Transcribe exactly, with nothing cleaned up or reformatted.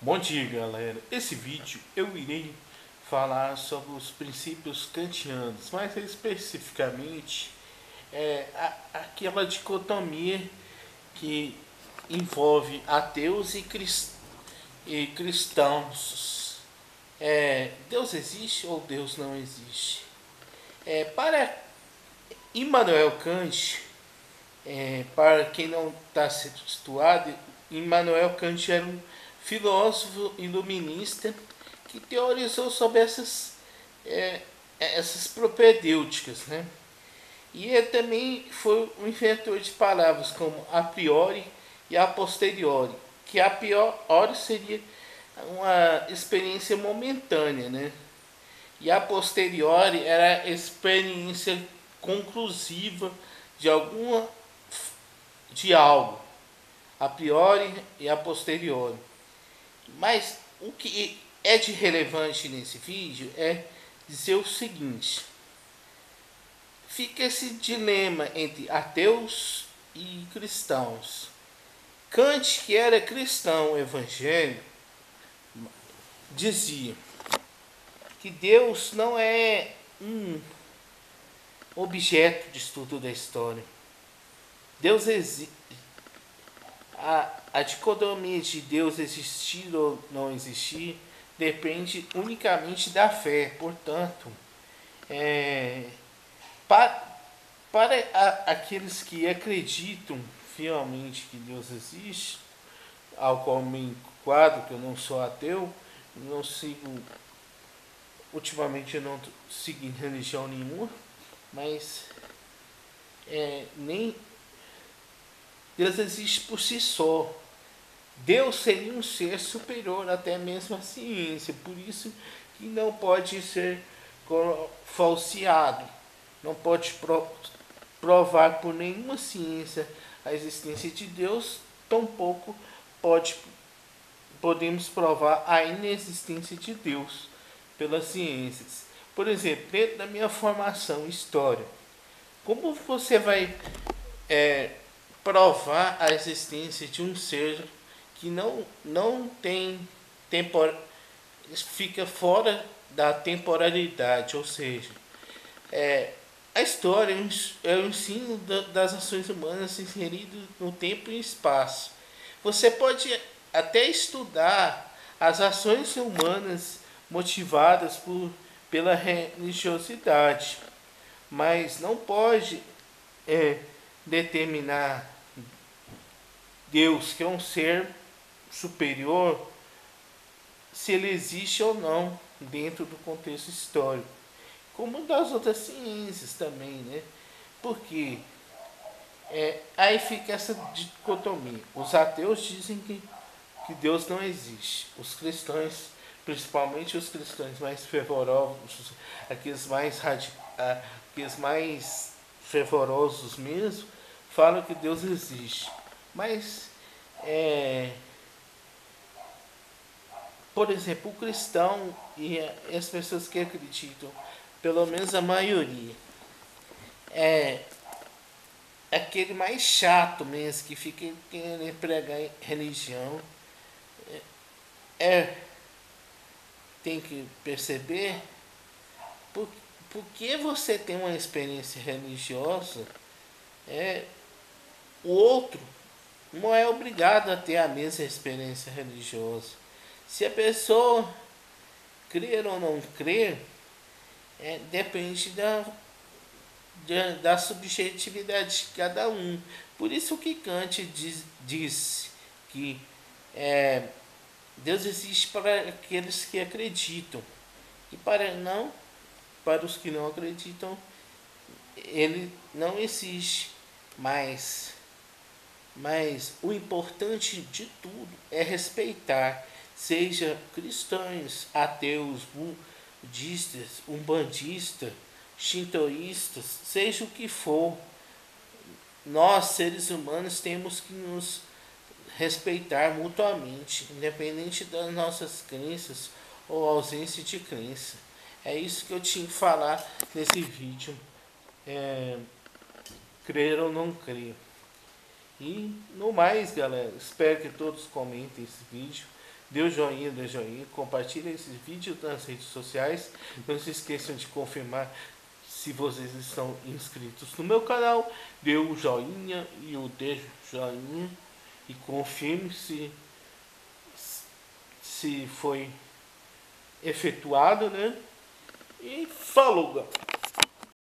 Bom dia, galera. Esse vídeo eu irei falar sobre os princípios kantianos, mais especificamente é, a, aquela dicotomia que envolve ateus e, cris, e cristãos. É, Deus existe ou Deus não existe? É, para Immanuel Kant, é, para quem não está situado, Immanuel Kant era um filósofo iluminista que teorizou sobre essas, é, essas propedêuticas, né? E ele também foi um inventor de palavras como a priori e a posteriori, que a priori seria uma experiência momentânea, né? E a posteriori era a experiência conclusiva de alguma de algo, a priori e a posteriori. Mas o que é de relevante nesse vídeo é dizer o seguinte: fica esse dilema entre ateus e cristãos. Kant, que era cristão evangélico, dizia que Deus não é um objeto de estudo da história. Deus existe. A, a dicotomia de Deus existir ou não existir depende unicamente da fé. Portanto, é, para, para a, aqueles que acreditam fielmente que Deus existe, ao qual me enquadro, que eu não sou ateu, não sigo, ultimamente eu não sigo em religião nenhuma, mas é, nem Deus existe por si só. Deus seria um ser superior até mesmo à ciência, por isso que não pode ser falseado, não pode provar por nenhuma ciência a existência de Deus, tampouco pode, podemos provar a inexistência de Deus pelas ciências. Por exemplo, dentro da minha formação história, como você vai é, provar a existência de um ser que não, não tem tempor, fica fora da temporalidade, ou seja, é, a história é o ensino das ações humanas inserido no tempo e espaço. Você pode até estudar as ações humanas motivadas por, pela religiosidade, mas não pode é, determinar Deus, que é um ser superior, se ele existe ou não dentro do contexto histórico, como das outras ciências também, né? Porque é, aí fica essa dicotomia. Os ateus dizem que, que Deus não existe. Os cristãos, principalmente os cristãos mais fervorosos, aqueles mais radicais, aqueles mais fervorosos mesmo, falam que Deus existe. Mas é, por exemplo, o cristão e as pessoas que acreditam, pelo menos a maioria, é aquele mais chato mesmo, que fica querendo pregar religião. É, tem que perceber por, porque você tem uma experiência religiosa, é, o outro não é obrigado a ter a mesma experiência religiosa. Se a pessoa crer ou não crer, é, depende da, da, da subjetividade de cada um. Por isso que Kant diz, diz que é, Deus existe para aqueles que acreditam, e para não, para os que não acreditam, ele não existe. Mas, mas o importante de tudo é respeitar, seja cristãos, ateus, budistas, umbandistas, shintoístas, seja o que for, nós seres humanos temos que nos respeitar mutuamente, independente das nossas crenças ou ausência de crença. É isso que eu tinha que falar nesse vídeo. É, crer ou não crer. E no mais, galera, espero que todos comentem esse vídeo. dê o joinha, dê o joinha, compartilhe esses vídeos nas redes sociais. Não se esqueçam de confirmar se vocês estão inscritos no meu canal. Dê o joinha e o dê joinha e confirme se, se foi efetuado, né? E falou, galera!